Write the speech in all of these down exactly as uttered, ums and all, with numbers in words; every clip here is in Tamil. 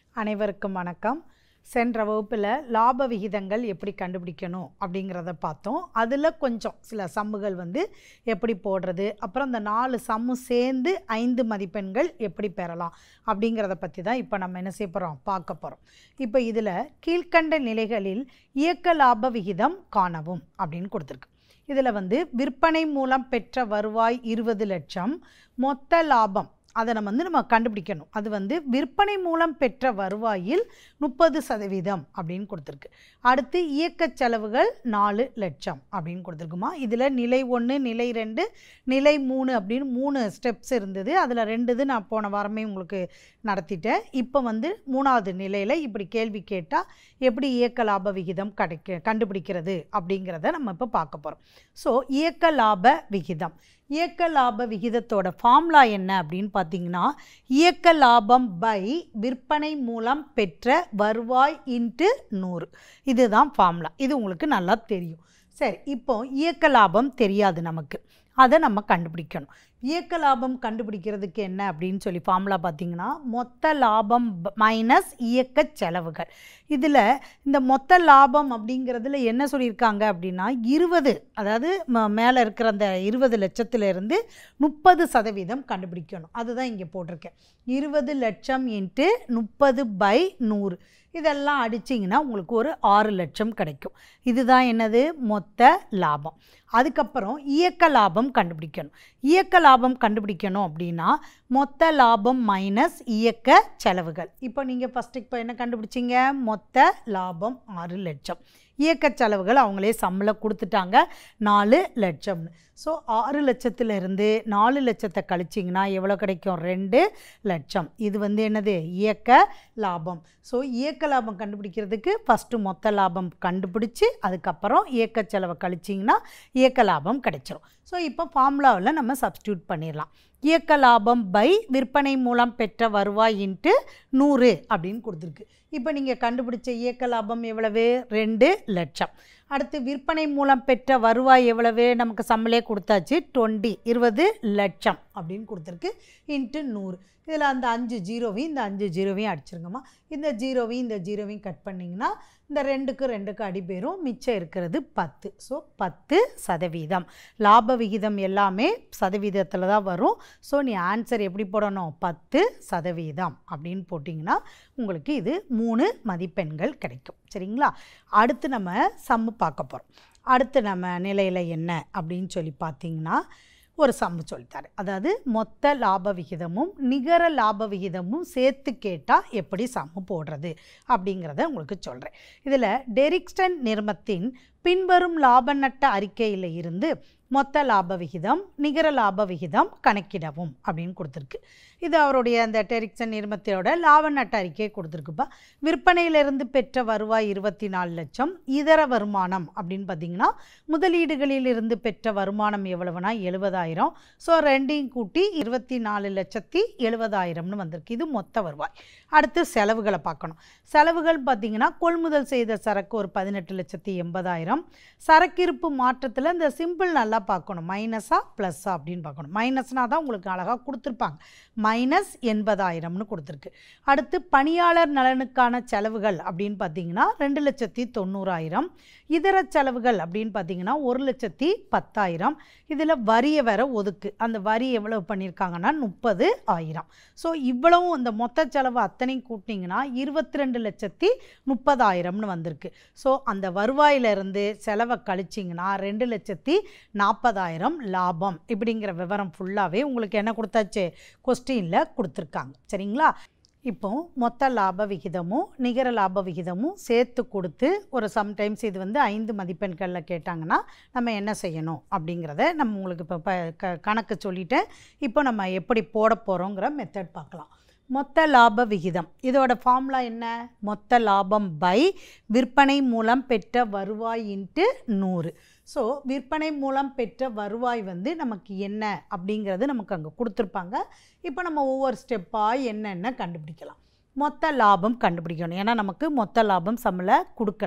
அனைவருக்கும் வணக்கம். சென்ற வகுப்பில் லாப விகிதங்கள் எப்படி கண்டுபிடிக்கணும் அப்படிங்கிறத பார்த்தோம். அதில் கொஞ்சம் சில சம்முகள் வந்து எப்படி போடுறது, அப்புறம் இந்த நாலு சம்மு சேர்ந்து ஐந்து மதிப்பெண்கள் எப்படி பெறலாம் அப்படிங்கிறத பற்றி தான் இப்போ நம்ம என்ன செய்ய போகிறோம் பார்க்க போகிறோம். இப்போ இதில் கீழ்கண்ட நிலைகளில் இயக்க லாப விகிதம் காணவும் அப்படின்னு கொடுத்துருக்கு. இதில் வந்து விற்பனை மூலம் பெற்ற வருவாய் இருபது லட்சம், மொத்த லாபம் அதை நம்ம வந்து நம்ம கண்டுபிடிக்கணும். அது வந்து விற்பனை மூலம் பெற்ற வருவாயில் முப்பது சதவீதம் அப்படின்னு கொடுத்துருக்கு. அடுத்து இயக்க செலவுகள் நாலு லட்சம் அப்படின்னு கொடுத்துருக்குமா. இதில் நிலை ஒன்று, நிலை ரெண்டு, நிலை மூணு அப்படின்னு மூணு ஸ்டெப்ஸ் இருந்தது. அதில் ரெண்டு இது நான் போன வாரமே உங்களுக்கு நடத்திட்டேன். இப்போ வந்து மூணாவது நிலையில் இப்படி கேள்வி கேட்டால் எப்படி இயக்க லாப விகிதம் கிடைக்க கண்டுபிடிக்கிறது அப்படிங்கிறத நம்ம இப்போ பார்க்க போகிறோம். ஸோ இயக்க லாப விகிதம், இயக்க லாப விகிதத்தோட ஃபார்முலா என்ன அப்படின்னு பார்த்தீங்கன்னா, இயக்க லாபம் பை விற்பனை மூலம் பெற்ற வருவாய் இன்ட்டு நூறு. இதுதான் ஃபார்முலா. இது உங்களுக்கு நல்லா தெரியும். சரி, இப்போ இயக்க லாபம் தெரியாது நமக்கு, அதை நம்ம கண்டுபிடிக்கணும். இயக்க லாபம் கண்டுபிடிக்கிறதுக்கு என்ன அப்படின்னு சொல்லி ஃபார்முலா பார்த்தீங்கன்னா, மொத்த லாபம் மைனஸ் இயக்க செலவுகள். இதில் இந்த மொத்த லாபம் அப்படிங்கிறதுல என்ன சொல்லியிருக்காங்க அப்படின்னா, இருபது, அதாவது மேலே இருக்கிற அந்த இருபது லட்சத்திலிருந்து முப்பது சதவீதம் கண்டுபிடிக்கணும். அதுதான் இங்கே போட்டிருக்கேன். இருபது லட்சம் இன்ட்டு முப்பது பை நூறு, இதெல்லாம் அடிச்சிங்கன்னா உங்களுக்கு ஒரு ஆறு லட்சம் கிடைக்கும். இதுதான் என்னது மொத்த லாபம். அதுக்கப்புறம் இயக்க லாபம் கண்டுபிடிக்கணும். இயக்க லாபம் கண்டுபிடிக்கணும் அப்படின்னா மொத்த லாபம் மைனஸ் இயக்க செலவுகள். இப்போ நீங்கள் ஃபஸ்ட்டு இப்போ என்ன கண்டுபிடிச்சிங்க, மொத்த லாபம் ஆறு லட்சம், இயக்க செலவுகள் அவங்களே சம்பளம் கொடுத்துட்டாங்க நாலு லட்சம்னு. ஸோ ஆறு லட்சத்துலேருந்து நாலு லட்சத்தை கழிச்சிங்கன்னா எவ்வளோ கிடைக்கும், ரெண்டு லட்சம். இது வந்து என்னது இயக்க லாபம். ஸோ இயக்க லாபம் கண்டுபிடிக்கிறதுக்கு ஃபஸ்ட்டு மொத்த லாபம் கண்டுபிடிச்சி அதுக்கப்புறம் இயக்க செலவை கழிச்சிங்கன்னா இயக்க லாபம் கிடைச்சிரும். ஸோ இப்போ ஃபார்முலாவில் நம்ம சப்ஸ்டியூட் பண்ணிடலாம். இயக்க லாபம் பை விற்பனை மூலம் பெற்ற வருவாய் இன்ட்டு நூறு அப்படின்னு கொடுத்துருக்கு. இப்போ நீங்கள் கண்டுபிடிச்ச இயக்க லாபம் எவ்வளவு, ரெண்டு லட்சம். அடுத்து விற்பனை மூலம் பெற்ற வருவாய் எவ்வளவு, நமக்கு சம்பளே கொடுத்தாச்சு, டுவெண்ட்டி இருபது லட்சம் அப்படின்னு கொடுத்துருக்கு, இன்ட்டு நூறு. இதில் அந்த அஞ்சு ஜீரோவையும் இந்த அஞ்சு ஜீரோவையும் அடிச்சிருங்கம்மா. இந்த ஜீரோவையும் இந்த ஜீரோவையும் கட் பண்ணிங்கன்னா இந்த ரெண்டுக்கு ரெண்டுக்கு அடிபேரும், மிச்சம் இருக்கிறது பத்து. ஸோ பத்து சதவீதம். லாப விகிதம் எல்லாமே சதவீதத்தில் தான் வரும். ஸோ நீ ஆன்சர் எப்படி போடணும், பத்து சதவீதம் அப்படின்னு போட்டிங்கன்னா உங்களுக்கு இது மூணு மதிப்பெண்கள் கிடைக்கும். சரிங்களா. அடுத்து நம்ம சம்மு பார்க்க போகிறோம். அடுத்து நம்ம நிலையில் என்ன அப்படின்னு சொல்லி பார்த்தீங்கன்னா ஒரு சம்மு சொல்லித்தாரு. அதாவது மொத்த லாப விகிதமும் நிகர லாப விகிதமும் சேர்த்து கேட்டால் எப்படி சம்மு போடுறது அப்படிங்கிறத உங்களுக்கு சொல்கிறேன். இதில் டெரிக்ஸ்டன் நிறுவனத்தின் பின்வரும் லாப நட்ட அறிக்கையில் இருந்து மொத்த லாப விகிதம் நிகர லாப விகிதம் கணக்கிடவும் அப்படின்னு கொடுத்துருக்கு. இது அவருடைய அந்த டெரிக்சன் நிறுவனத்தோட லாப நட்ட அறிக்கையை கொடுத்துருக்குப்பா. விற்பனையிலிருந்து பெற்ற வருவாய் இருபத்தி நாலு லட்சம். இதர வருமானம் அப்படின்னு பார்த்தீங்கன்னா முதலீடுகளில் இருந்து பெற்ற வருமானம் எவ்வளவுனா எழுபதாயிரம். ஸோ ரெண்டையும் கூட்டி இருபத்தி நாலு லட்சத்தி எழுபதாயிரம்னு வந்திருக்கு. இது மொத்த வருவாய். அடுத்து செலவுகளை பார்க்கணும். செலவுகள் பார்த்தீங்கன்னா கொள்முதல் செய்த சரக்கு ஒரு பதினெட்டு லட்சத்தி எண்பதாயிரம். சரக்கிருப்பு மாற்றத்தில் இந்த சிம்பிள் நல்லா பார்க்கணும், மைனஸா ப்ளஸ்ஸா அப்படின்னு பார்க்கணும். மைனஸ்னா தான் உங்களுக்கு அழகாக கொடுத்துருப்பாங்க. மைனஸ் எண்பதாயிரம்னு கொடுத்துருக்கு. அடுத்து பணியாளர் நலனுக்கான செலவுகள் அப்படின்னு பார்த்தீங்கன்னா ரெண்டு லட்சத்தி தொண்ணூறாயிரம். இதர செலவுகள் அப்படின்னு பார்த்தீங்கன்னா ஒரு லட்சத்தி பத்தாயிரம். இதில் வரியை வேற ஒதுக்கு, அந்த வரி எவ்வளவு பண்ணியிருக்காங்கன்னா முப்பது ஆயிரம். ஸோ இவ்வளவும் இந்த மொத்த செலவு அத்தனையும் கூட்டிங்கன்னா இருபத்தி ரெண்டு லட்சத்தி முப்பதாயிரம்னு வந்திருக்கு. ஸோ அந்த வருவாயிலிருந்து செலவை கழிச்சிங்கன்னா ரெண்டு லட்சத்தி நாற்பதாயிரம் லாபம். இப்படிங்கிற விவரம் ஃபுல்லாகவே உங்களுக்கு என்ன கொடுத்தாச்சு, கொஸ்டினில் கொடுத்துருக்காங்க. சரிங்களா. இப்போ மொத்த லாப விகிதமும் நிகர லாப விகிதமும் சேர்த்து கொடுத்து ஒரு சம்டைம்ஸ் இது வந்து ஐந்து மதிப்பெண்களில் கேட்டாங்கன்னா நம்ம என்ன செய்யணும் அப்படிங்கிறத நம்ம உங்களுக்கு இப்போ ப க கணக்கு சொல்லிவிட்டேன். இப்போ நம்ம எப்படி போட போகிறோங்கிற மெத்தட் பார்க்கலாம். மொத்த லாப விகிதம், இதோட ஃபார்முலா என்ன, மொத்த லாபம் பை விற்பனை மூலம் பெற்ற வருவாய் இன்ட்டு நூறு. ஸோ விற்பனை மூலம் பெற்ற வருவாய் வந்து நமக்கு என்ன அப்படிங்கிறது நமக்கு அங்கே கொடுத்துருப்பாங்க. இப்போ நம்ம ஒவ்வொரு ஸ்டெப்பாக என்னென்ன கண்டுபிடிக்கலாம். மொத்த லாபம் கண்டுபிடிக்கணும், ஏன்னா நமக்கு மொத்த லாபம் சம்பள கொடுக்கல.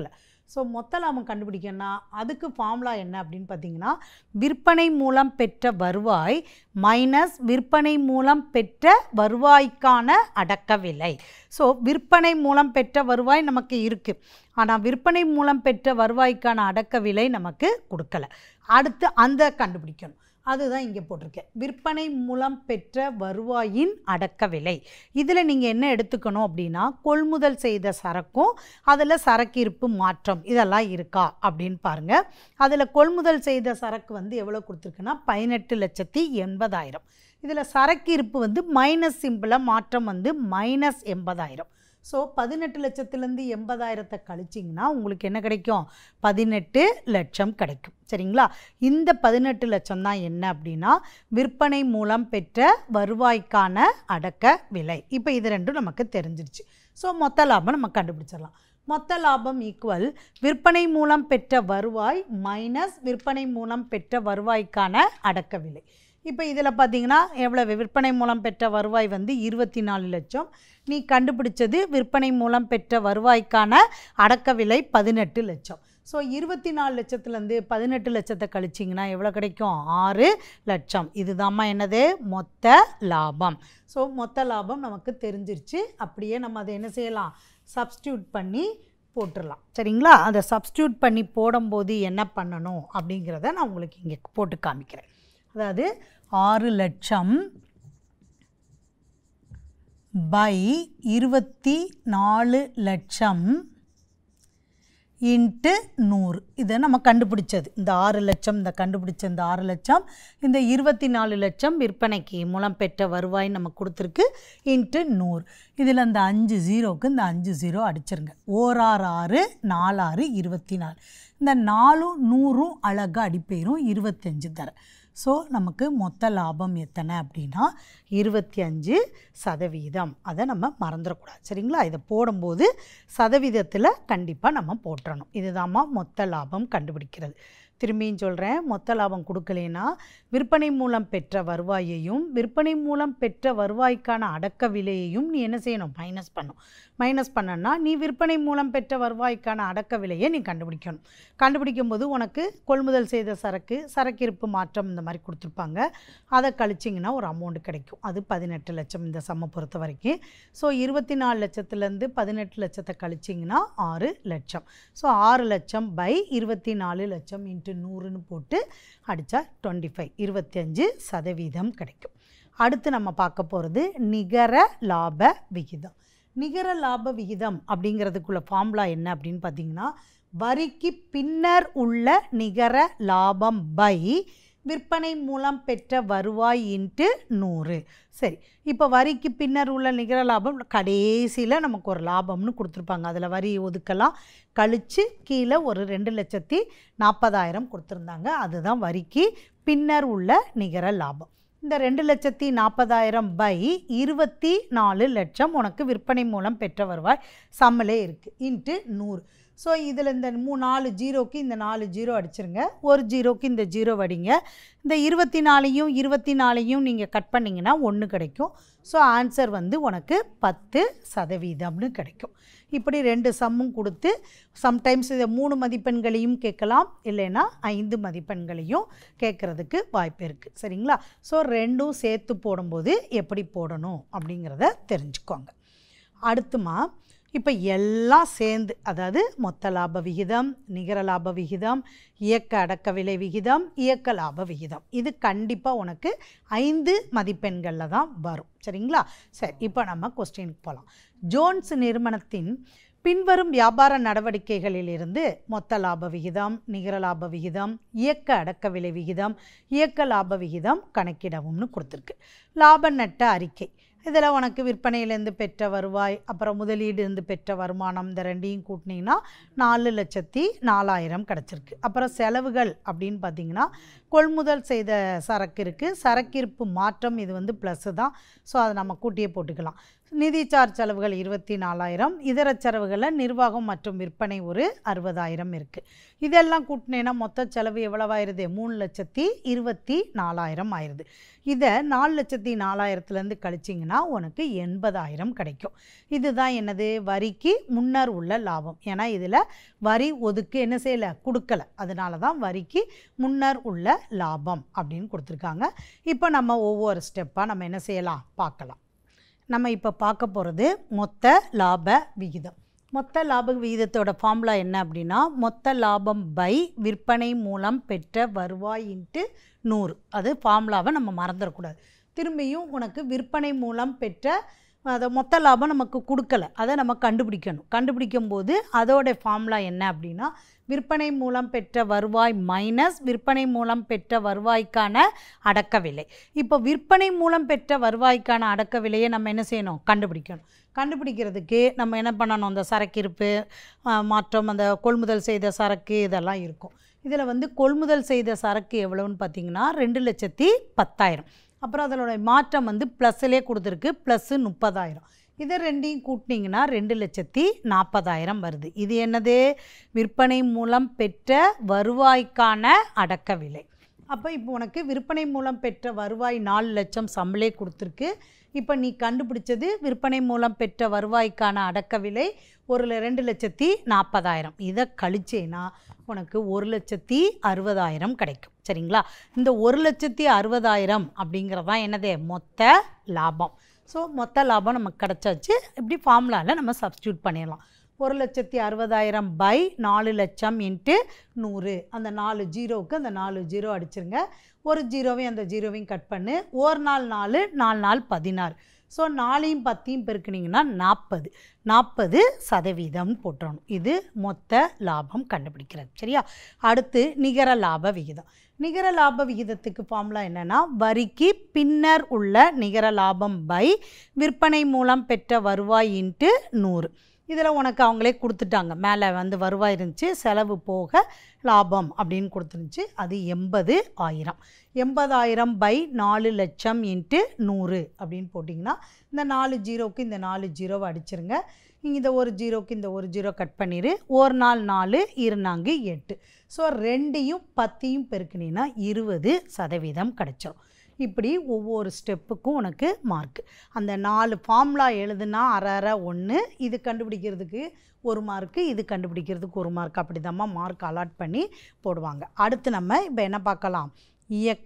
ஸோ மொத்த லாபம் கண்டுபிடிக்கணும்னா அதுக்கு ஃபார்முலா என்ன அப்படின்னு பார்த்தீங்கன்னா, விற்பனை மூலம் பெற்ற வருவாய் மைனஸ் விற்பனை மூலம் பெற்ற வருவாய்க்கான அடக்க விலை. ஸோ விற்பனை மூலம் பெற்ற வருவாய் நமக்கு இருக்குது, ஆனால் விற்பனை மூலம் பெற்ற வருவாய்க்கான அடக்க விலை நமக்கு கொடுக்கல. அடுத்து அந்த கண்டுபிடிக்கணும், அதுதான் இங்கே போட்டிருக்கேன். விற்பனை மூலம் பெற்ற வருவாயின் அடக்க விலை. இதில் நீங்கள் என்ன எடுத்துக்கணும் அப்படின்னா, கொள்முதல் செய்த சரக்கும் அதில் சரக்கு இருப்பு மாற்றம் இதெல்லாம் இருக்கா அப்படின்னு பாருங்கள். அதில் கொள்முதல் செய்த சரக்கு வந்து எவ்வளோ கொடுத்துருக்குன்னா பதினெட்டு லட்சத்தி எண்பதாயிரம். இதில் சரக்கு இருப்பு வந்து மைனஸ் சிம்பிளாக மாற்றம் வந்து மைனஸ் எண்பதாயிரம். ஸோ பதினெட்டு லட்சத்துலேருந்து எண்பதாயிரத்தை கழிச்சிங்கன்னா உங்களுக்கு என்ன கிடைக்கும்? பதினெட்டு லட்சம் கிடைக்கும். சரிங்களா? இந்த பதினெட்டு லட்சம் தான் என்ன அப்படின்னா விற்பனை மூலம் பெற்ற வருவாய்க்கான அடக்க விலை. இப்போ இது ரெண்டும் நமக்கு தெரிஞ்சிருச்சு. ஸோ மொத்த லாபம் நம்ம கண்டுபிடிச்சிடலாம். மொத்த லாபம் ஈக்குவல் விற்பனை மூலம் பெற்ற வருவாய் மைனஸ் விற்பனை மூலம் பெற்ற வருவாய்க்கான அடக்க விலை. இப்போ இதில் பார்த்தீங்கன்னா எவ்வளவு? விற்பனை மூலம் பெற்ற வருவாய் வந்து இருபத்தி நாலு லட்சம். நீ கண்டுபிடிச்சது விற்பனை மூலம் பெற்ற வருவாய்க்கான அடக்க விலை பதினெட்டு லட்சம். ஸோ இருபத்தி நாலு லட்சத்துலேருந்து பதினெட்டு லட்சத்தை கழிச்சிங்கன்னா எவ்வளோ கிடைக்கும்? ஆறு லட்சம். இதுதாம்மா என்னது? மொத்த லாபம். ஸோ மொத்த லாபம் நமக்கு தெரிஞ்சிருச்சு. அப்படியே நம்ம அதை என்ன செய்யலாம்? சப்ஸ்டியூட் பண்ணி போட்டுடலாம். சரிங்களா? அதை சப்ஸ்டியூட் பண்ணி போடும்போது என்ன பண்ணணும் அப்படிங்கிறத நான் உங்களுக்கு இங்கே போட்டு காமிக்கிறேன். அதாவது ஆறு லட்சம் பை இருபத்தி நாலு லட்சம் இன்ட்டு நூறு. இதை நம்ம கண்டுபிடிச்சது இந்த ஆறு லட்சம், இந்த கண்டுபிடிச்ச இந்த ஆறு லட்சம், இந்த இருபத்தி நாலு லட்சம் விற்பனைக்கு மூலம் பெற்ற வருவாய் நம்ம கொடுத்துருக்கு இன்ட்டு நூறு. இதில் இந்த அஞ்சு ஜீரோவுக்கு இந்த அஞ்சு ஜீரோ அடிச்சிருங்க. ஓராறு ஆறு நாலாறு இருபத்தி நாலு. இந்த நாலும் நூறும் அழகாக அடிப்பேரும் இருபத்தஞ்சு தர. ஸோ நமக்கு மொத்த லாபம் எத்தனை அப்படின்னா இருபத்தி அஞ்சு சதவீதம். அதை நம்ம மறந்துடக்கூடாது. சரிங்களா? இதை போடும்போது சதவீதத்தில் கண்டிப்பாக நம்ம போட்டுறணும். இதுதாம்மா மொத்த லாபம் கண்டுபிடிக்கிறது. திரும்பியும் சொல்கிறேன், மொத்த லாபம் கொடுக்கலைன்னா விற்பனை மூலம் பெற்ற வருவாயையும் விற்பனை மூலம் பெற்ற வருவாய்க்கான அடக்க விலையையும் நீ என்ன செய்யணும்? மைனஸ் பண்ணும். மைனஸ் பண்ணனா நீ விற்பனை மூலம் பெற்ற வருவாய்க்கான அடக்க விலையை நீ கண்டுபிடிக்கணும். கண்டுபிடிக்கும் போது உனக்கு கொள்முதல் செய்த சரக்கு சரக்கு இருப்பு மாற்றம் இந்த மாதிரி கொடுத்துருப்பாங்க. அதை கழிச்சிங்கன்னா ஒரு அமௌண்ட் கிடைக்கும். அது பதினெட்டு லட்சம் இந்த சம்மை பொறுத்த வரைக்கும். ஸோ இருபத்தி நாலு லட்சத்துலேருந்து பதினெட்டு லட்சத்தை கழிச்சிங்கன்னா ஆறு லட்சம். ஸோ ஆறு லட்சம் பை இருபத்தி நாலு லட்சம் இன்ட்டு நூறுன்னு போட்டு அடித்தா டுவெண்ட்டி ஃபைவ் இருபத்தி அஞ்சு சதவீதம் கிடைக்கும். அடுத்து நம்ம பார்க்க போகிறது நிகர லாப விகிதம். நிகர லாப விகிதம் அப்படிங்கிறதுக்குள்ள ஃபார்முலா என்ன அப்படின்னு பார்த்தீங்கன்னா, வரிக்கு பின்னர் உள்ள நிகர லாபம் பை விற்பனை மூலம் பெற்ற வருவாய் இன்ட்டு நூறு. சரி, இப்போ வரிக்கு பின்னர் உள்ள நிகர லாபம் கடைசியில் நமக்கு ஒரு லாபம்னு கொடுத்துருப்பாங்க. அதில் வரி ஒதுக்கலாம் கழித்து கீழே ஒரு ரெண்டு லட்சத்தி நாற்பதாயிரம் கொடுத்துருந்தாங்க. அதுதான் வரிக்கு பின்னர் உள்ள நிகர லாபம். இந்த ரெண்டு லட்சத்தி நாற்பதாயிரம் பை இருபத்தி நாலு லட்சம் உனக்கு விற்பனை மூலம் பெற்ற வருவாய் சம்மலே இருக்குது இன்ட்டு நூறு. ஸோ இதில் இந்த மூ நாலு ஜீரோக்கு இந்த நாலு ஜீரோ அடிச்சிருங்க. ஒரு ஜீரோக்கு இந்த ஜீரோ அடிங்க. இந்த இருபத்தி நாலையும் இருபத்தி நாலையும் நீங்கள் கட் பண்ணிங்கன்னா ஒன்று கிடைக்கும். ஸோ ஆன்சர் வந்து உனக்கு பத்து சதவீதம்னு கிடைக்கும். இப்படி ரெண்டு சம்மும் கொடுத்து சம்டைம்ஸ் இதை மூணு மதிப்பெண்களையும் கேட்கலாம், இல்லைன்னா ஐந்து மதிப்பெண்களையும் கேட்குறதுக்கு வாய்ப்பு இருக்குது. சரிங்களா? ஸோ ரெண்டும் சேர்த்து போடும்போது எப்படி போடணும் அப்படிங்கிறத தெரிஞ்சுக்கோங்க. அடுத்துமா இப்போ எல்லாம் சேர்ந்து, அதாவது மொத்த லாப விகிதம், நிகர லாப விகிதம், இயக்க அடக்க விலை விகிதம், இயக்க லாப விகிதம், இது கண்டிப்பாக உனக்கு ஐந்து மதிப்பெண்களில் தான் வரும். சரிங்களா? சரி, இப்போ நம்ம கொஸ்டினுக்கு போகலாம். ஜோன்ஸ் நிறுவனத்தின் பின்வரும் வியாபார நடவடிக்கைகளிலிருந்து மொத்த லாப விகிதம், நிகர லாப விகிதம், இயக்க அடக்க விலை விகிதம், இயக்க லாப விகிதம் கணக்கிடவும்னு கொடுத்துருக்கு. லாப நட்ட அறிக்கை, இதில் உனக்கு விற்பனையிலேருந்து பெற்ற வருவாய், அப்புறம் முதலீடுலேருந்து பெற்ற வருமானம், இந்த ரெண்டையும் கூட்டினீங்கன்னா நாலு லட்சத்தி நாலாயிரம் கிடச்சிருக்கு. அப்புறம் செலவுகள் அப்படின்னு பார்த்தீங்கன்னா கொள்முதல் செய்த சரக்கு இருக்குது, சரக்கிருப்பு மாற்றம் இது வந்து ப்ளஸ்ஸு தான். ஸோ அதை நம்ம கூட்டியே போட்டுக்கலாம். நிதிச்சார் செலவுகள் இருபத்தி நாலாயிரம், இதர செலவுகளில் நிர்வாகம் மற்றும் விற்பனை ஒரு அறுபதாயிரம் இருக்குது. இதெல்லாம் கூட்டினேன்னா மொத்த செலவு எவ்வளவாயிருது? மூணு லட்சத்தி இருபத்தி நாலாயிரம் ஆயிடுது. இதை நாலு லட்சத்தி நாலாயிரத்துலேருந்து கழிச்சிங்கன்னா உனக்கு எண்பதாயிரம் கிடைக்கும். இதுதான் என்னது? வரிக்கு முன்னர் உள்ள லாபம். ஏன்னா இதில் வரி ஒதுக்கு என்ன செய்யலை? கொடுக்கலை. அதனால தான் வரிக்கு முன்னர் உள்ள லாபம் அப்படின்னு கொடுத்துருக்காங்க. இப்போ நம்ம ஒவ்வொரு ஸ்டெப்பாக நம்ம என்ன செய்யலாம் பார்க்கலாம். நம்ம இப்போ பார்க்க போகிறது மொத்த லாப விகிதம். மொத்த லாப விகிதத்தோட ஃபார்முலா என்ன அப்படின்னா, மொத்த லாபம் பை விற்பனை மூலம் பெற்ற வருவாய் இன்ட்டு நூறு. அது ஃபார்முலாவை நம்ம மறந்துடக்கூடாது. திரும்பியும் உனக்கு விற்பனை மூலம் பெற்ற அதை மொத்த லாபம் நமக்கு கொடுக்கலை, அதை நம்ம கண்டுபிடிக்கணும். கண்டுபிடிக்கும் போது அதோட ஃபார்முலா என்ன அப்படின்னா, விற்பனை மூலம் பெற்ற வருவாய் மைனஸ் விற்பனை மூலம் பெற்ற வருவாய்க்கான அடக்க விலை. இப்போ விற்பனை மூலம் பெற்ற வருவாய்க்கான அடக்க விலையை நம்ம என்ன செய்யணும்? கண்டுபிடிக்கணும். கண்டுபிடிக்கிறதுக்கு நம்ம என்ன பண்ணணும்? அந்த சரக்கு இருப்பு மாற்றம், அந்த கொள்முதல் செய்த சரக்கு இதெல்லாம் இருக்கும். இதில் வந்து கொள்முதல் செய்த சரக்கு எவ்வளோன்னு பார்த்தீங்கன்னா ரெண்டு லட்சத்தி பத்தாயிரம். அப்புறம் அதனோட மாற்றம் வந்து ப்ளஸ்ஸிலே கொடுத்துருக்கு, ப்ளஸ்ஸு முப்பதாயிரம். இதை ரெண்டையும் கூட்டினீங்கன்னா ரெண்டு லட்சத்தி நாற்பதாயிரம் வருது. இது என்னது? விற்பனை மூலம் பெற்ற வருவாய்க்கான அடக்க விலை. அப்போ இப்போ உனக்கு விற்பனை மூலம் பெற்ற வருவாய் நாலு லட்சம் சம்பளே கொடுத்துருக்கு. இப்போ நீ கண்டுபிடிச்சது விற்பனை மூலம் பெற்ற வருவாய்க்கான அடக்க விலை ஒரு ரெண்டு லட்சத்தி நாற்பதாயிரம். இதை கழிச்சேன்னா உனக்கு ஒரு லட்சத்தி அறுபதாயிரம் கிடைக்கும். சரிங்களா? இந்த ஒரு லட்சத்தி அறுபதாயிரம் அப்படிங்கிறதான் என்னது? மொத்த லாபம். ஸோ மொத்த லாபம் நமக்கு கிடச்சாச்சு. இப்படி ஃபார்முலாவில் நம்ம சப்ஸ்டியூட் பண்ணிடலாம். ஒரு லட்சத்தி அறுபதாயிரம் பை நாலு லட்சம் இன்ட்டு நூறு. அந்த நாலு ஜீரோவுக்கு அந்த நாலு ஜீரோ அடிச்சிருங்க. ஒரு ஜீரோவையும் அந்த ஜீரோவையும் கட் பண்ணு. ஒரு நாள் நாலு, நாலு நாள் பதினாறு. ஸோ நாலையும் பத்தையும் பெருக்குனிங்கன்னா நாற்பது. நாற்பது சதவீதம் போட்டுறணும். இது மொத்த லாபம் கண்டுபிடிக்கிறது. சரியா? அடுத்து நிகர லாப விகிதம். நிகர லாப விகிதத்துக்கு ஃபார்முலா என்னென்னா, வரிக்கு பின்னர் உள்ள நிகர லாபம் பை விற்பனை மூலம் பெற்ற வருவாய் இன்ட்டு நூறு. இதில் உனக்கு அவங்களே கொடுத்துட்டாங்க. மேலே வந்து வருவாய் இருந்துச்சு, செலவு போக லாபம் அப்படின்னு கொடுத்துருந்துச்சு. அது எண்பது ஆயிரம். எண்பதாயிரம் பை நாலு லட்சம் இன்ட்டு நூறு அப்படின்னு போட்டிங்கன்னா இந்த நாலு ஜீரோவுக்கு இந்த நாலு ஜீரோவை அடிச்சிருங்க. இங்கே இந்த ஒரு ஜீரோவுக்கு இந்த ஒரு ஜீரோ கட் பண்ணிடு. ஒரு நாள் நாலு, இருநான்கு எட்டு. ஸோ ரெண்டையும் பத்தையும் பெருக்கினீங்கன்னா இருபது சதவீதம் கிடைச்சிடும். இப்படி ஒவ்வொரு ஸ்டெப்புக்கும் உனக்கு மார்க்கு. அந்த நாலு ஃபார்முலா எழுதுனா அரை அரை ஒன்று. இது கண்டுபிடிக்கிறதுக்கு ஒரு மார்க்கு, இது கண்டுபிடிக்கிறதுக்கு ஒரு மார்க். அப்படி தாம்மா மார்க் அலாட் பண்ணி போடுவாங்க. அடுத்து நம்ம இப்போ என்ன பார்க்கலாம்? இயக்க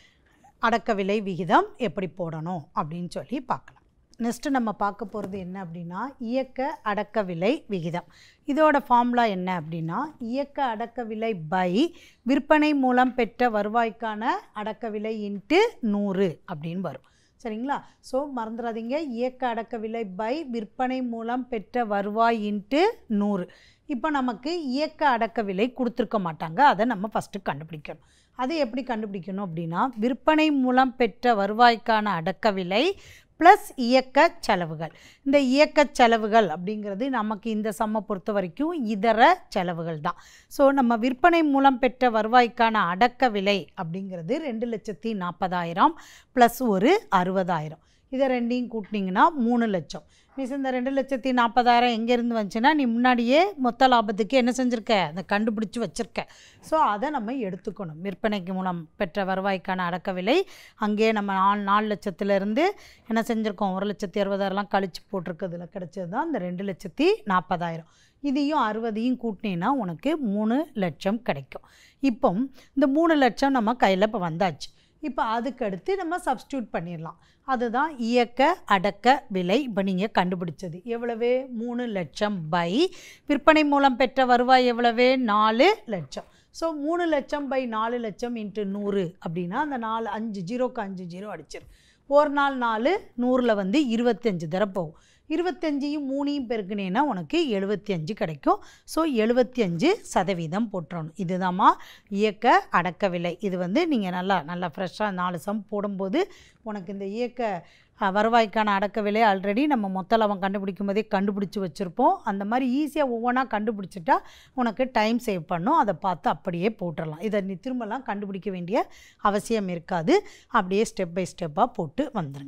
அடக்க விலை விகிதம் எப்படி போடணும் அப்படின்னு சொல்லி பார்க்கலாம். நெக்ஸ்ட்டு நம்ம பார்க்க போகிறது என்ன அப்படின்னா, இயக்க அடக்க விலை விகிதம். இதோட ஃபார்முலா என்ன அப்படின்னா, இயக்க அடக்க விலை பை விற்பனை மூலம் பெற்ற வருவாய்க்கான அடக்க விலை இன்ட்டு நூறு அப்படின்னு வரும். சரிங்களா? ஸோ மறந்துடாதீங்க, இயக்க அடக்க விலை பை விற்பனை மூலம் பெற்ற வருவாய் இன்ட்டு நூறு. இப்போ நமக்கு இயக்க அடக்க விலை கொடுத்துருக்க மாட்டாங்க. அதை நம்ம ஃபஸ்ட்டு கண்டுபிடிக்கணும். அதை எப்படி கண்டுபிடிக்கணும் அப்படின்னா, விற்பனை மூலம் பெற்ற வருவாய்க்கான அடக்க விலை ப்ளஸ் இயக்க செலவுகள். இந்த இயக்க செலவுகள் அப்படிங்கிறது நமக்கு இந்த சம்மை பொறுத்த வரைக்கும் இதர செலவுகள் தான். ஸோ நம்ம விற்பனை மூலம் பெற்ற வருவாய்க்கான அடக்க விலை அப்படிங்கிறது ரெண்டு லட்சத்தி நாற்பதாயிரம் ப்ளஸ் ஒரு அறுபதாயிரம். இதை ரெண்டையும் கூட்டினீங்கன்னா மூணு லட்சம். மிஸ் இந்த ரெண்டு லட்சத்தி நாற்பதாயிரம் எங்கேருந்து வந்துச்சுன்னா, நீ முன்னாடியே மொத்த லாபத்துக்கு என்ன செஞ்சுருக்க? அதை கண்டுபிடிச்சி வச்சுருக்க. ஸோ அதை நம்ம எடுத்துக்கணும். விற்பனைக்கு மூலம் பெற்ற வருவாய்க்கான அடக்க விலை அங்கேயே நம்ம நாலு நாலு லட்சத்துலேருந்து என்ன செஞ்சுருக்கோம்? ஒரு லட்சத்தி அறுபதாயிரம்லாம் கழிச்சு போட்டிருக்கிறதுல கிடச்சது தான் இந்த ரெண்டு லட்சத்தி நாற்பதாயிரம். இதையும் அறுபதையும் கூட்டினீங்கன்னா உனக்கு மூணு லட்சம் கிடைக்கும். இப்போ இந்த மூணு லட்சம் நம்ம கையில் இப்போ வந்தாச்சு. இப்போ அதுக்கடுத்து நம்ம சப்ஸ்டியூட் பண்ணிடலாம். அதுதான் இயக்க அடக்க விலை. இப்போ நீங்கள் கண்டுபிடிச்சது எவ்வளவு? மூணு லட்சம் பை விற்பனை மூலம் பெற்ற வருவாய் எவ்வளவு? நாலு லட்சம். ஸோ மூணு லட்சம் பை நாலு லட்சம் இன்ட்டு நூறு அப்படின்னா அந்த நாலு அஞ்சு ஜீரோக்கு அஞ்சு ஜீரோ அடிச்சிரு. ஒரு நாள் நாலு, நூறில் வந்து இருபத்தஞ்சு தர போகும். இருபத்தஞ்சையும் மூணையும் பெருக்கினேன்னா உனக்கு எழுபத்தி அஞ்சு கிடைக்கும். ஸோ எழுபத்தி அஞ்சு சதவீதம் போட்டுறணும். இதுதாம்மா இயக்க அடக்க விலை. இது வந்து நீங்கள் நல்லா நல்லா ஃப்ரெஷ்ஷாக நாலு சம் போடும்போது உனக்கு இந்த இயக்க வருவாய்க்கான அடக்க விலை ஆல்ரெடி நம்ம மொத்த லாபம் கண்டுபிடிக்கும் போதே கண்டுபிடிச்சி வச்சுருப்போம். அந்த மாதிரி ஈஸியாக ஒவ்வொன்றா கண்டுபிடிச்சிட்டா உனக்கு டைம் சேவ் பண்ணும். அதை பார்த்து அப்படியே போட்டுடலாம். இதை நீ திரும்பலாம் கண்டுபிடிக்க வேண்டிய அவசியம் இருக்காது. அப்படியே ஸ்டெப் பை ஸ்டெப்பாக போட்டு வந்துடுங்க.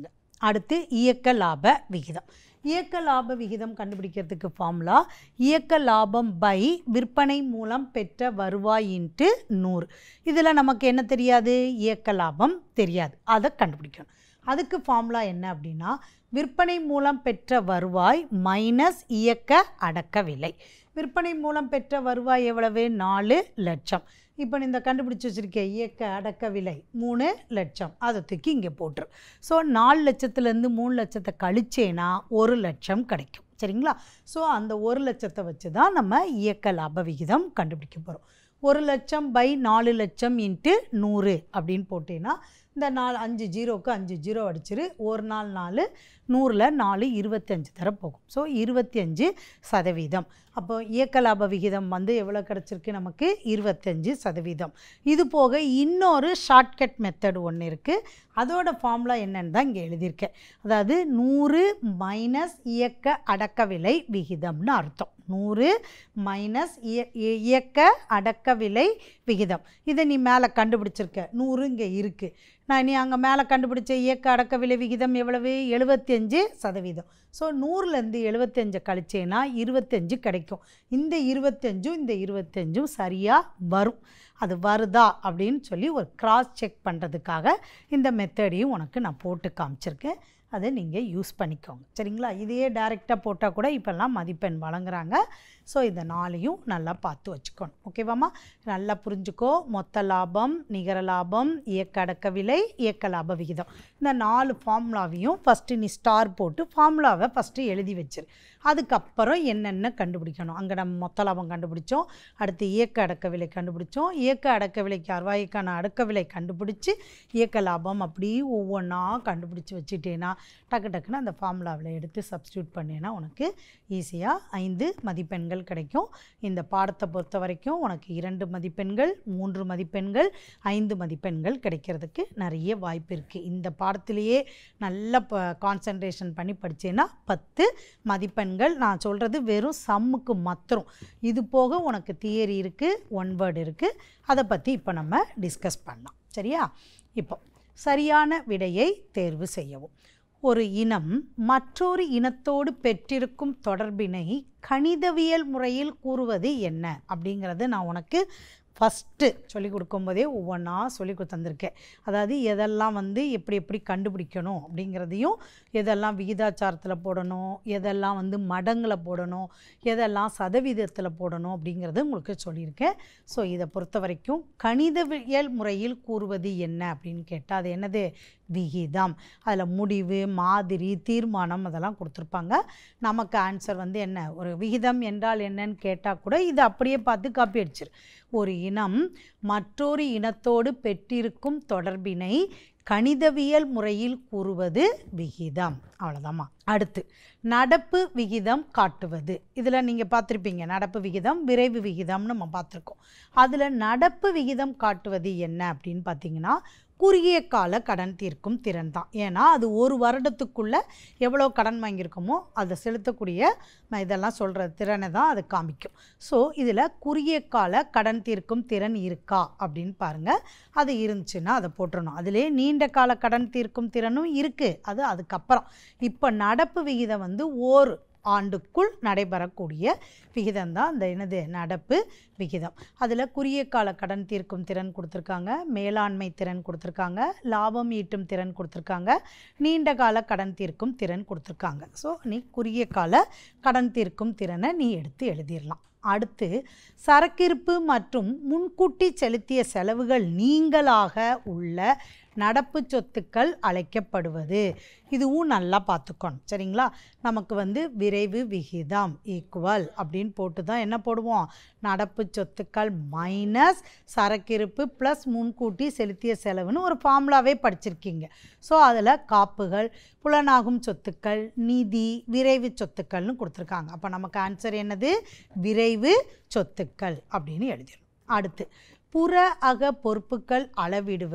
அடுத்து இயக்க லாப விகிதம். இயக்க லாப விகிதம் கண்டுபிடிக்கிறதுக்கு ஃபார்முலா இயக்க லாபம் பை விற்பனை மூலம் பெற்ற வருவாய் இன்ட்டு நூறு. இதில் நமக்கு என்ன தெரியாது? இயக்க லாபம் தெரியாது, அதை கண்டுபிடிக்கணும். அதுக்கு ஃபார்முலா என்ன அப்படின்னா விற்பனை மூலம் பெற்ற வருவாய் மைனஸ் இயக்க அடக்க விலை. விற்பனை மூலம் பெற்ற வருவாய் எவ்வளவு? நாலு லட்சம். இப்போ இந்த கண்டுபிடிச்சி வச்சுருக்கேன் இயக்க அடக்க விலை மூணு லட்சம், அதை தூக்கி இங்கே போட்டுரு. ஸோ நாலு லட்சத்துலேருந்து மூணு லட்சத்தை கழிச்சேன்னா ஒரு லட்சம் கிடைக்கும். சரிங்களா? ஸோ அந்த ஒரு லட்சத்தை வச்சு தான் நம்ம இயக்க லாப விகிதம் கண்டுபிடிக்க போகிறோம். ஒரு லட்சம் பை நாலு லட்சம் இன்ட்டு நூறு அப்படின்னு போட்டேன்னா இந்த நாலு அஞ்சு ஜீரோவுக்கு அஞ்சு ஜீரோ அடிச்சிரு. ஒரு நாள் நாலு நூறில் நாலு இருபத்தஞ்சு தர போகும். ஸோ இருபத்தி அஞ்சு சதவீதம். அப்போ இயக்க லாப விகிதம் வந்து எவ்வளோ கிடச்சிருக்கு நமக்கு? இருபத்தஞ்சு சதவீதம். இது போக இன்னொரு ஷார்ட்கட் மெத்தட் ஒன்று இருக்குது. அதோட ஃபார்முலா என்னன்னு தான் இங்கே எழுதியிருக்கேன். அதாவது நூறு மைனஸ் இயக்க அடக்க விலை விகிதம்னு அர்த்தம். நூறு மைனஸ் இயக்க அடக்க விலை விகிதம். இதை நீ மேலே கண்டுபிடிச்சிருக்க, நூறு இங்கே இருக்குது. நான் நீ அங்கே மேலே கண்டுபிடிச்ச இயக்க அடக்க விலை விகிதம் எவ்வளவு? எழுபத்தி அஞ்சு சதவீதம். ஸோ நூறுலேருந்து எழுபத்தஞ்சு கழிச்சேன்னா இருபத்தஞ்சு கிடைக்கும். இந்த இருபத்தஞ்சும் இந்த இருபத்தஞ்சும் சரியாக வரும். அது வருதா அப்படின்னு சொல்லி ஒரு கிராஸ் செக் பண்ணுறதுக்காக இந்த மெத்தடையும் உனக்கு நான் போட்டு காமிச்சிருக்கேன். அதை நீங்கள் யூஸ் பண்ணிக்கோங்க. சரிங்களா? இதையே டைரெக்டாக போட்டால் கூட இப்போல்லாம் மதிப்பெண் வழங்குறாங்க. ஸோ இந்த நாளையும் நல்லா பார்த்து வச்சுக்கணும். ஓகேவாம்மா? நல்லா புரிஞ்சுக்கோ. மொத்த லாபம், நிகர லாபம், இயக்க அடக்க விலை, இயக்க லாப விகிதம், இந்த நாலு ஃபார்முலாவையும் ஃபஸ்ட்டு நீ ஸ்டார் போட்டு ஃபார்முலாவை ஃபஸ்ட்டு எழுதி வச்சிரு. அதுக்கப்புறம் என்னென்ன கண்டுபிடிக்கணும். அங்கே நம்ம மொத்த லாபம் கண்டுபிடிச்சோம், அடுத்து இயக்க அடக்க விலை கண்டுபிடிச்சோம், இயக்க அடக்க விலைக்கு அறுவாய்க்கான அடக்க விலை கண்டுபிடிச்சி இயக்க லாபம் அப்படி ஒவ்வொன்றா கண்டுபிடிச்சி வச்சுட்டேன்னா டக்கு டக்குன்னு அந்த ஃபார்முலாவில் எடுத்து சப்ஸ்டியூட் பண்ணேன்னா உனக்கு ஈஸியாக ஐந்து மதிப்பெண்கள் கிடைக்கும். இந்த பாடத்தை பொறுத்த வரைக்கும் உனக்கு இரண்டு மதிப்பெண்கள், மூன்று மதிப்பெண்கள், ஐந்து மதிப்பெண்கள் கிடைக்கிறதுக்கு நிறைய வாய்ப்பு இருக்குது. இந்த பாடத்திலேயே நல்ல ப கான்சன்ட்ரேஷன் பண்ணி படித்தேன்னா பத்து மதிப்பெண்கள். நான் சொல்கிறது வெறும் சம்முக்கு மாத்திரம். இது போக உனக்கு தியரி இருக்குது, ஒன் வேர்டு இருக்குது. அதை பற்றி இப்போ நம்ம டிஸ்கஸ் பண்ணலாம். சரியா? இப்போ சரியான விடையை தேர்வு செய்யவும். ஒரு இனம் மற்றொரு இனத்தோடு பெற்றிருக்கும் தொடர்பினை கணிதவியல் முறையில் கூறுவது என்ன அப்படிங்கிறது நான் உனக்கு ஃபஸ்ட்டு சொல்லிக் கொடுக்கும்போதே ஒவ்வொன்றா சொல்லி தந்திருக்கேன். அதாவது எதெல்லாம் வந்து எப்படி எப்படி கண்டுபிடிக்கணும் அப்படிங்கிறதையும், எதெல்லாம் விகிதாச்சாரத்தில் போடணும், எதெல்லாம் வந்து மடங்கில் போடணும், எதெல்லாம் சதவீதத்தில் போடணும் அப்படிங்கிறது உங்களுக்கு சொல்லியிருக்கேன். ஸோ இதை பொறுத்த வரைக்கும் கணிதவியல் முறையில் கூறுவது என்ன அப்படின்னு கேட்டால் அது என்னது? விகிதம். அதில் முடிவு, மாதிரி, தீர்மானம் அதெல்லாம் கொடுத்துருப்பாங்க. நமக்கு ஆன்சர் வந்து என்ன? ஒரு விகிதம் என்றால் என்னன்னு கேட்டால் கூட இதை அப்படியே பார்த்து காப்பி அடிச்சிரு. ஒரு இனம் மற்றொரு இனத்தோடு பெற்றிருக்கும் தொடர்பினை கணிதவியல் முறையில் கூறுவது விகிதம். அவ்வளோதாம்மா. அடுத்து நடப்பு விகிதம் காட்டுவது. இதில் நீங்கள் பார்த்துருப்பீங்க நடப்பு விகிதம், விரைவு விகிதம்னு நம்ம பார்த்துருக்கோம். அதில் நடப்பு விகிதம் காட்டுவது என்ன அப்படின்னு பார்த்தீங்கன்னா குறுகிய கால கடன் தீர்க்கும் திறன் தான். ஏன்னா அது ஒரு வருடத்துக்குள்ளே எவ்வளோ கடன் வாங்கியிருக்கோமோ அதை செலுத்தக்கூடிய இதெல்லாம் சொல்கிற திறனை தான் அது காமிக்கும். ஸோ இதில் குறுகிய கால கடன் தீர்க்கும் திறன் இருக்கா அப்படின்னு பாருங்கள். அது இருந்துச்சுன்னா அதை போட்டுடணும். அதிலே நீண்ட கால கடன் தீர்க்கும் திறனும் இருக்குது, அது அதுக்கப்புறம். இப்போ நடப்பு விகிதம் வந்து ஓர் ஆண்டுக்குள் நடைபெறக்கூடிய விகிதம் தான் அந்த என்னது? நடப்பு விகிதம். அதில் குறுகிய கால கடன் தீர்க்கும் திறன் கொடுத்துருக்காங்க, மேலாண்மை திறன் கொடுத்துருக்காங்க, லாபம் ஈட்டும் திறன் கொடுத்துருக்காங்க, நீண்ட கால கடன் தீர்க்கும் திறன் கொடுத்துருக்காங்க. ஸோ நீ குறுகிய கால கடன் தீர்க்கும் திறனை நீ எடுத்து எழுதிடலாம். அடுத்து சரக்கிருப்பு மற்றும் முன்கூட்டி செலுத்திய செலவுகள் நீங்களாக உள்ள நடப்பு சொத்துக்கள் அழைக்கப்படுவது. இதுவும் நல்லா பார்த்துக்கணும். சரிங்களா? நமக்கு வந்து விரைவு விகிதம் ஈக்குவல் அப்படின்னு போட்டு தான் என்ன போடுவோம்? நடப்பு சொத்துக்கள் மைனஸ் சரக்கிருப்பு ப்ளஸ் முன்கூட்டி செலுத்திய செலவுன்னு ஒரு ஃபார்முலாவே படிச்சிருக்கீங்க. ஸோ அதில் காப்புகள், புலனாகும் சொத்துக்கள், நிதி, விரைவு சொத்துக்கள்னு கொடுத்துருக்காங்க. அப்போ நமக்கு ஆன்சர் என்னது? விரைவு சொத்துக்கள் அப்படின்னு எழுதிடும். அடுத்து புற அக பொறுப்புகள் அளவிடுவது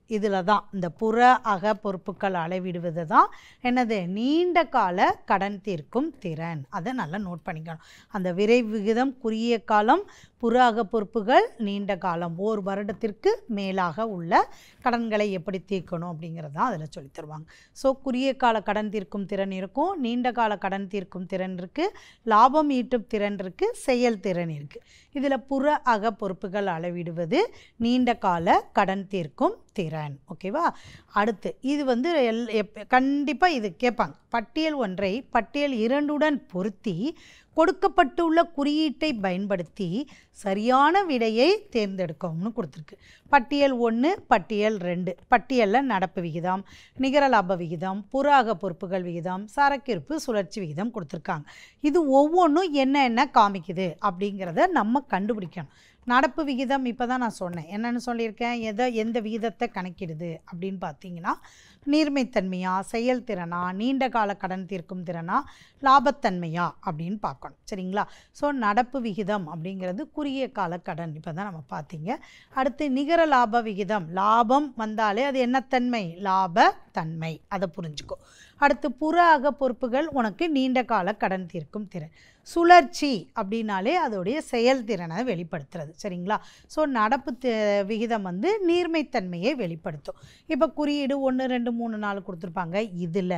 இதில் தான் இந்த புற அக பொறுப்புகள் அளவிடுவது தான் என்னது நீண்ட கால கடன் தீர்க்கும் திறன். அதை நல்லா நோட் பண்ணிக்கணும். அந்த விரைவு விகிதம் குறுகிய காலம், புற அக பொறுப்புகள் நீண்ட காலம், ஓர் வருடத்திற்கு மேலாக உள்ள கடன்களை எப்படி தீர்க்கணும் அப்படிங்கிறது தான் அதில் சொல்லி தருவாங்க. ஸோ குறுகிய கால கடன் தீர்க்கும் திறன் இருக்கும், நீண்ட கால கடன் தீர்க்கும் திறன் இருக்குது, லாபம் ஈட்டும் திறன் இருக்குது, செயல்திறன் இருக்குது. இதில் புற அக பொறுப்புகள் அளவிடுவது நீண்ட கால கடன் தீர்க்கும் திறன். ஓகேவா? அடுத்து இது வந்து எல் எப் கண்டிப்பாக இது கேட்பாங்க. பட்டியல் ஒன்றை பட்டியல் இரண்டுடன் பொருத்தி கொடுக்கப்பட்டுள்ள குறியீட்டை பயன்படுத்தி சரியான விடையை தேர்ந்தெடுக்கும்னு கொடுத்துருக்கு. பட்டியல் ஒன்று, பட்டியல் ரெண்டு. பட்டியலில் நடப்பு விகிதம், நிகர லாப விகிதம், புற அக பொறுப்புகள் விகிதம், சரக்கிருப்பு சுழற்சி விகிதம் கொடுத்துருக்காங்க. இது ஒவ்வொன்றும் என்ன என்ன காமிக்குது அப்படிங்கிறத நம்ம கண்டுபிடிக்கணும். நடப்பு விகிதம் இப்போ தான் நான் சொன்னேன். என்னென்னு சொல்லியிருக்கேன், எதை எந்த விகிதத்தை கணக்கிடுது அப்படின்னு பார்த்தீங்கன்னா, நீர்மைத்தன்மையா, செயல்திறனா, நீண்ட கால கடன் தீர்க்கும் திறனா, லாபத்தன்மையா அப்படின்னு பார்க்கணும். சரிங்களா? ஸோ நடப்பு விகிதம் அப்படிங்கிறது குறுகிய கால கடன், இப்போ தான் நம்ம பார்த்தீங்க. அடுத்து நிகர லாப விகிதம், லாபம் வந்தாலே அது என்ன தன்மை? லாபத்தன்மை. அதை புரிஞ்சுக்கோ. அடுத்து புற அக பொறுப்புகள் உனக்கு நீண்ட கால கடன் தீர்க்கும் திறன். சுழற்சி அப்படின்னாலே அதோடைய செயல்திறனை வெளிப்படுத்துறது. சரிங்களா? ஸோ நடப்பு விகிதம் வந்து நீர்மைத்தன்மையை வெளிப்படுத்தும். இப்போ குறியீடு ஒன்று ரெண்டு மூணு நாலு கொடுத்துருப்பாங்க. இதில்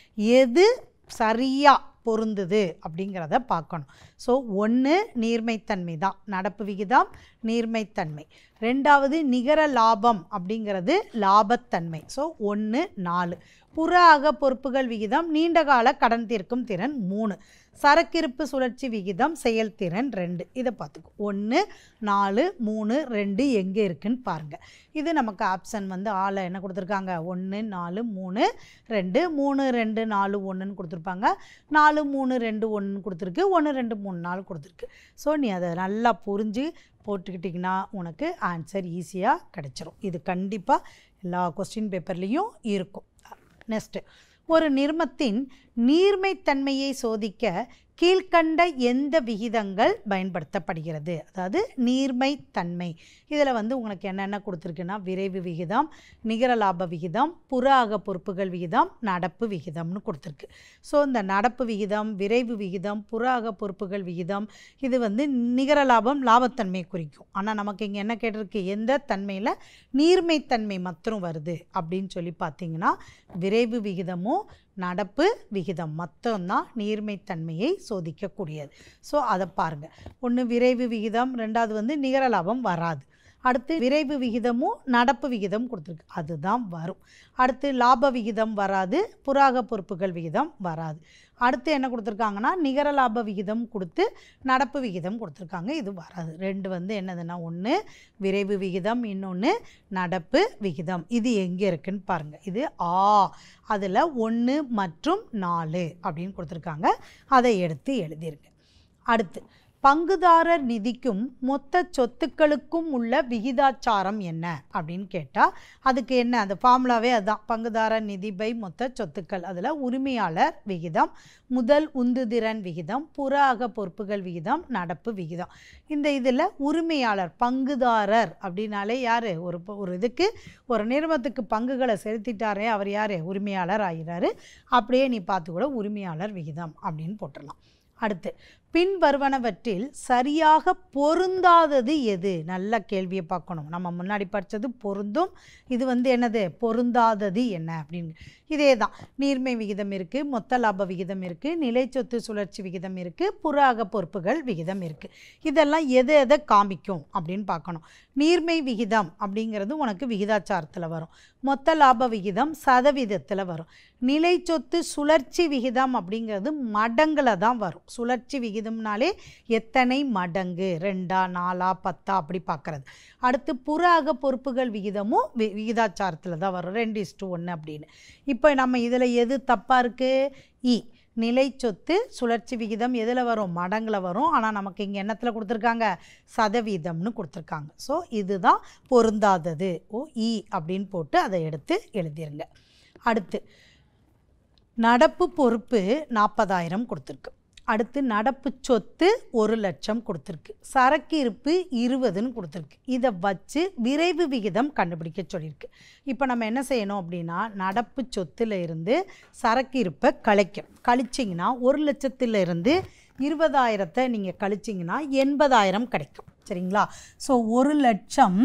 எது சரியாக பொருந்துது அப்படிங்கிறத பார்க்கணும். ஸோ ஒன்று நீர்மைத்தன்மை தான், நடப்பு விகிதம் நீர்மைத்தன்மை. ரெண்டாவது நிகர லாபம் அப்படிங்கிறது லாபத்தன்மை. ஸோ ஒன்று நாலு. புற அக பொறுப்புகள் விகிதம் நீண்டகால கடன் தீர்க்கும் திறன் மூணு. சரக்கிருப்பு சுழற்சி விகிதம் செயல்திறன் ரெண்டு. இதை பார்த்துக்கோ. ஒன்று நாலு மூணு ரெண்டு எங்கே இருக்குன்னு பாருங்கள். இது நமக்கு ஆப்ஷன் வந்து ஆளை என்ன கொடுத்துருக்காங்க? ஒன்று நாலு மூணு ரெண்டு, மூணு ரெண்டு நாலு ஒன்றுன்னு கொடுத்துருப்பாங்க. நாலு மூணு ரெண்டு ஒன்றுன்னு கொடுத்துருக்கு, ஒன்று ரெண்டு மூணு நாலு கொடுத்துருக்கு. ஸோ நீ அதை நல்லா புரிஞ்சு போட்டுக்கிட்டிங்கன்னா உனக்கு ஆன்சர் ஈஸியாக கிடச்சிரும். இது கண்டிப்பாக எல்லா கொஸ்டின் பேப்பர்லேயும் இருக்கும். நெக்ஸ்ட்டு, ஒரு நிறுமத்தின் நீர்மைத்தன்மையை சோதிக்க கீழ்கண்ட எந்த விகிதங்கள் பயன்படுத்தப்படுகிறது? அதாவது நீர்மைத்தன்மை. இதில் வந்து உங்களுக்கு என்னென்ன கொடுத்துருக்குன்னா, விரைவு விகிதம், நிகர லாப விகிதம், புற அக பொறுப்புகள் விகிதம், நடப்பு விகிதம்னு கொடுத்துருக்கு. ஸோ இந்த நடப்பு விகிதம், விரைவு விகிதம், புற அக பொறுப்புகள் விகிதம் இது வந்து நிகர லாபம், லாபத்தன்மை குறிக்கும். ஆனால் நமக்கு இங்கே என்ன கேட்டிருக்கு? எந்த தன்மையில் நீர்மைத்தன்மை மாத்திரம் வருது அப்படின்னு சொல்லி பார்த்தீங்கன்னா, விரைவு விகிதமும் நடப்பு விகிதம் மொத்தம்தான் நீர்மைத்தன்மையை சோதிக்கக்கூடியது. ஸோ அதை பாருங்கள். ஒன்று விரைவு விகிதம், ரெண்டாவது வந்து நிகர லாபம் வராது. அடுத்து விரைவு விகிதமும் நடப்பு விகிதம் கொடுத்துருக்கு, அதுதான் வரும். அடுத்து லாப விகிதம் வராது, புற அக பொறுப்புகள் விகிதம் வராது. அடுத்து என்ன கொடுத்துருக்காங்கன்னா, நிகர லாப விகிதம் கொடுத்து நடப்பு விகிதம் கொடுத்துருக்காங்க, இது வராது. ரெண்டு வந்து என்னதுன்னா, ஒன்று விரைவு விகிதம், இன்னொன்று நடப்பு விகிதம். இது எங்கே இருக்குன்னு பாருங்கள். இது ஆ அதில் ஒன்று மற்றும் நாலு அப்படின்னு கொடுத்துருக்காங்க. அதை எடுத்து எழுதிருங்க. அடுத்து, பங்குதாரர் நிதிக்கும் மொத்த சொத்துக்களுக்கும் உள்ள விகிதாச்சாரம் என்ன அப்படின்னு கேட்டால், அதுக்கு என்ன அந்த ஃபார்முலாவே அதுதான். பங்குதாரர் நிதி பை மொத்த சொத்துக்கள். அதில் உரிமையாளர் விகிதம், முதல் உந்துதிறன் விகிதம், புற அக பொறுப்புகள் விகிதம், நடப்பு விகிதம். இந்த இதில் உரிமையாளர், பங்குதாரர் அப்படின்னாலே யார்? ஒரு ஒரு இதுக்கு ஒரு நிறுவனத்துக்கு பங்குகளை செலுத்திட்டாரே அவர் யார்? உரிமையாளர் ஆகிறாரு. அப்படியே நீ பார்த்து கூட உரிமையாளர் விகிதம் அப்படின்னு போட்டுடலாம். அடுத்து, பின்வருவனவற்றில் சரியாக பொருந்தாதது எது? நல்ல கேள்வியை பார்க்கணும். நம்ம முன்னாடி படித்தது பொருந்தும், இது வந்து என்னது? பொருந்தாதது என்ன அப்படின்னு. இதே தான். நீர்மை விகிதம் இருக்குது, மொத்த லாப விகிதம் இருக்குது, நிலை சொத்து சுழற்சி விகிதம் இருக்குது, புற அக பொறுப்புகள் விகிதம் இருக்குது. இதெல்லாம் எதை எதை காமிக்கும் அப்படின்னு பார்க்கணும். நீர்மை விகிதம் அப்படிங்கிறது உனக்கு விகிதாச்சாரத்தில் வரும். மொத்த லாப விகிதம் சதவீதத்தில் வரும். நிலை சொத்து சுழற்சி விகிதம் அப்படிங்கிறது மடங்கில் தான் வரும். சுழற்சி விகிதம்னாலே எத்தனை மடங்கு, ரெண்டா நாலா பத்தா அப்படி பார்க்குறது. அடுத்து புற அக பொறுப்புகள் விகிதமும் வி விகிதாச்சாரத்தில் தான் வரும், ரெண்டு இஸ்டு ஒன்று அப்படின்னு. இப்போ நம்ம இதில் எது தப்பாக இருக்குது? இ நிலை சொத்து சுழற்சி விகிதம் எதில் வரும்? மடங்கில் வரும். ஆனால் நமக்கு இங்கே என்னத்தில் கொடுத்துருக்காங்க? சதவீதம்னு கொடுத்துருக்காங்க. ஸோ இதுதான் பொருந்தாதது. ஓ இ அப்படின்னு போட்டு அதை எடுத்து எழுதிருங்க. அடுத்து, நடப்பு பொறுப்பு நாற்பதாயிரம் கொடுத்துருக்கு. அடுத்து நடப்பு சொத்து ஒரு லட்சம் கொடுத்துருக்கு, சரக்கு இருப்பு இருபதுன்னு கொடுத்துருக்கு. இதை வச்சு விரைவு விகிதம் கண்டுபிடிக்க சொல்லியிருக்கு. இப்போ நம்ம என்ன செய்யணும் அப்படின்னா, நடப்பு சொத்துல இருந்து சரக்கு இருப்பை கழிக்கும். கழிச்சிங்கன்னா ஒரு லட்சத்துல இருந்து இருபதாயிரத்தை நீங்கள் கழிச்சிங்கன்னா எண்பதாயிரம் கிடைக்கும். சரிங்களா? ஸோ ஒரு லட்சம்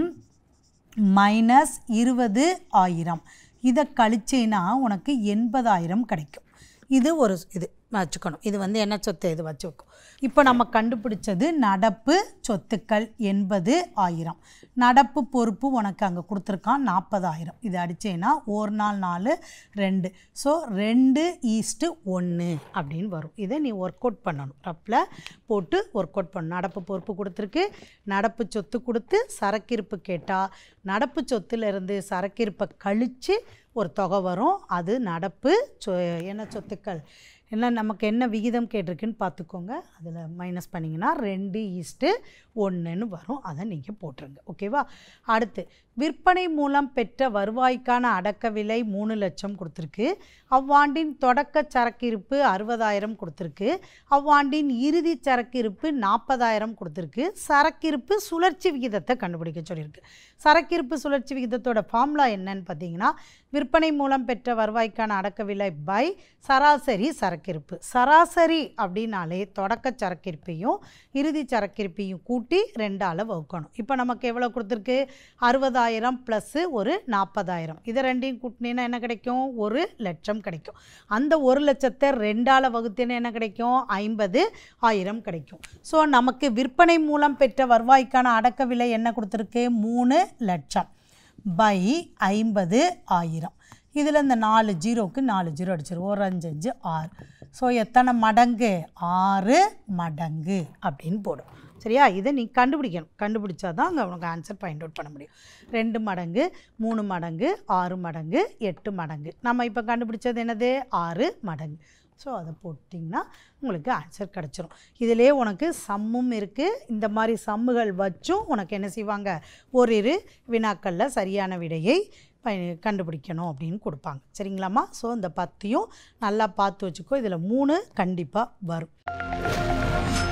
மைனஸ் இருபது ஆயிரம், இதை கழிச்சின்னா உனக்கு எண்பதாயிரம் கிடைக்கும். இது ஒரு இது வச்சுக்கணும். இது வந்து என்ன சொத்து, இது வச்சுக்கணும். இப்போ நம்ம கண்டுபிடிச்சது நடப்பு சொத்துக்கள் எண்பது ஆயிரம், நடப்பு பொறுப்பு உனக்கு அங்கே கொடுத்துருக்கான் நாற்பதாயிரம். இது அடித்தேன்னா ஒரு நாள் நாலு ரெண்டு, ஸோ ரெண்டு ஈஸ்ட்டு ஒன்று அப்படின்னு வரும். இதை நீ ஒர்க் அவுட் பண்ணணும், ரப்பில் போட்டு ஒர்க் அவுட் பண்ணணும். நடப்பு பொறுப்பு கொடுத்துருக்கு, நடப்பு சொத்து கொடுத்து சரக்கிருப்பு கேட்டால் நடப்பு சொத்துலேருந்து சரக்கிருப்பை கழித்து ஒரு தொகை வரும். அது நடப்பு சொ என்ன சொத்துக்கள் என்ன நமக்கு என்ன விகிதம் கேட்டிருக்குன்னு பார்த்துக்கோங்க. அதில் மைனஸ் பண்ணிங்கன்னா ரெண்டு ஈஸ்ட்டு ஒன்றுன்னு வரும். அதை நீங்கள் போட்டுருங்க. ஓகேவா? அடுத்து விற்பனை மூலம் பெற்ற வருவாய்க்கான அடக்க விலை மூணு லட்சம் கொடுத்துருக்கு. அவ்வாண்டின் தொடக்க சரக்கிருப்பு அறுபதாயிரம் கொடுத்துருக்கு. அவ்வாண்டின் இறுதி சரக்கிருப்பு நாற்பதாயிரம் கொடுத்துருக்கு. சரக்கிருப்பு சுழற்சி விகிதத்தை கண்டுபிடிக்க சொல்லியிருக்கு. சரக்கிருப்பு சுழற்சி விகிதத்தோட ஃபார்முலா என்னன்னு பார்த்தீங்கன்னா, விற்பனை மூலம் பெற்ற வருவாய்க்கான அடக்க விலை பை சராசரி சரக்கிருப்பு. சராசரி அப்படின்னாலே தொடக்க சரக்கிருப்பையும் இறுதி சரக்கிருப்பையும் கூட்டி ரெண்டால் வகுக்கணும். இப்போ நமக்கு எவ்வளோ கொடுத்துருக்கு? அறுபதாயிரம் ப்ளஸ்ஸு ஒரு நாற்பதாயிரம். இதை ரெண்டையும் கூட்டினீங்கன்னா என்ன கிடைக்கும்? ஒரு லட்சம் கிடைக்கும். அந்த ஒரு லட்சத்தை ரெண்டால் வகுத்தேன்னா என்ன கிடைக்கும்? ஐம்பது ஆயிரம் கிடைக்கும். ஸோ நமக்கு விற்பனை மூலம் பெற்ற வருவாய்க்கான அடக்க விலை என்ன கொடுத்துருக்கு? மூணு லட்சம் பை ஐம்பது ஆயிரம். இதில் இந்த நாலு ஜீரோவுக்கு நாலு ஜீரோ அடிச்சிடும். ஒரு அஞ்சு அஞ்சு ஆறு. ஸோ எத்தனை மடங்கு? ஆறு மடங்கு அப்படின்னு போடும். சரியா? இதை நீ கண்டுபிடிக்கணும். கண்டுபிடிச்சா தான் அங்கே உனக்கு ஆன்சர் ஃபைண்ட் அவுட் பண்ண முடியும். ரெண்டு மடங்கு, மூணு மடங்கு, ஆறு மடங்கு, எட்டு மடங்கு. நம்ம இப்போ கண்டுபிடிச்சது என்னது? ஆறு மடங்கு. ஸோ அதை போட்டிங்கன்னா உங்களுக்கு ஆன்சர் கிடச்சிரும். இதிலே உனக்கு சம்மும் இருக்குது. இந்த மாதிரி சம்முகள் வச்சும் உனக்கு என்ன செய்வாங்க? ஓரிரு வினாக்களில் சரியான விடையை கண்டுபிடிக்கணும் அப்படின்னு கொடுப்பாங்க. சரிங்களாம்மா? ஸோ இந்த பத்தையும் நல்லா பார்த்து வச்சுக்கோ. இதில் மூணு கண்டிப்பாக வரும்.